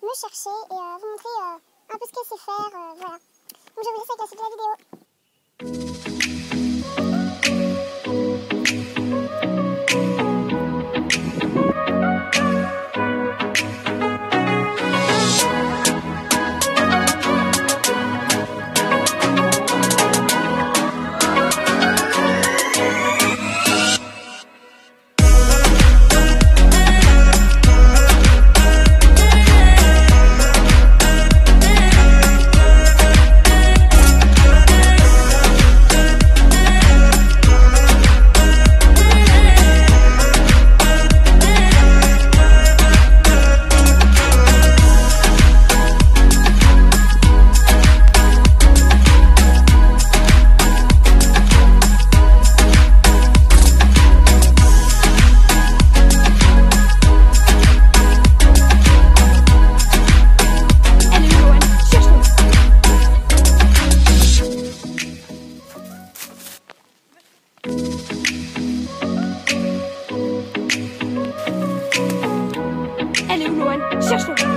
me chercher et vous montrer un peu ce qu'elle sait faire. Voilà. Donc je vous laisse avec la suite de la vidéo. Elle est où, Loane? Cherche-le.